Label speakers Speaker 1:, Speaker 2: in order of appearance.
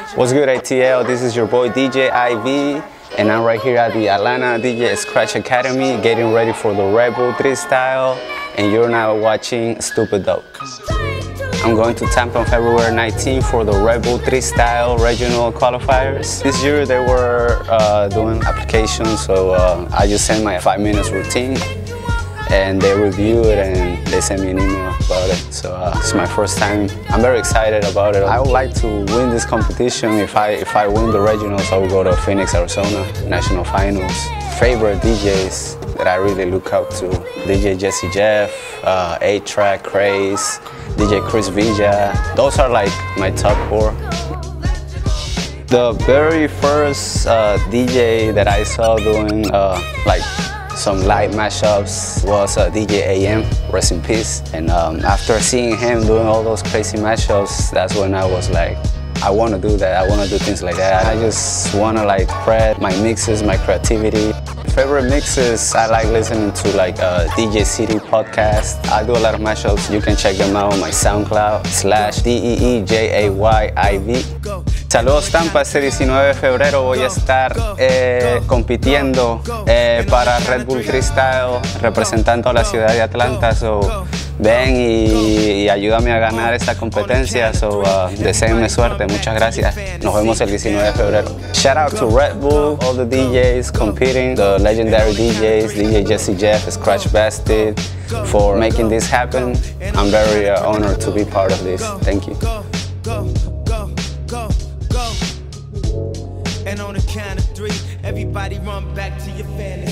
Speaker 1: What's good, ATL? This is your boy DJ IV, and I'm right here at the Atlanta DJ Scratch Academy getting ready for the Rebel Thre3style, and you're now watching Stupid Dope. I'm going to Tampa on February 19 for the Rebel Thre3style regional qualifiers. This year they were doing applications, so I just sent my 5 minutes routine and they reviewed it and they sent me an email about it. So it's my first time. I'm very excited about it. I would like to win this competition. If I win the regionals, I will go to Phoenix, Arizona, national finals. Favorite DJs that I really look up to: DJ Jesse Jeff, A-Track, Craze, DJ Chris Villa. Those are like my top 4. The very first DJ that I saw doing like some light mashups was DJ AM, rest in peace. And after seeing him doing all those crazy mashups, that's when I was like, I want to do that. I want to do things like that. I just want to like spread my mixes, my creativity. Favorite mixes, I like listening to like DJ City podcast. I do a lot of mashups. You can check them out on my SoundCloud /DEEJAYIV. Saludos Tampa, este 19 de febrero voy a estar compitiendo para Red Bull Thre3style, representando a la ciudad de Atlanta. So, ven y ayúdame a ganar esta competencia. So, deseenme suerte, muchas gracias. Nos vemos el 19 de febrero. Shout out to Red Bull, all the DJs competing, the legendary DJs, DJ Jesse Jeff, Scratch Bastard, for making this happen. I'm very honored to be part of this. Thank you.
Speaker 2: And on the count of 3, everybody run back to your fantasy.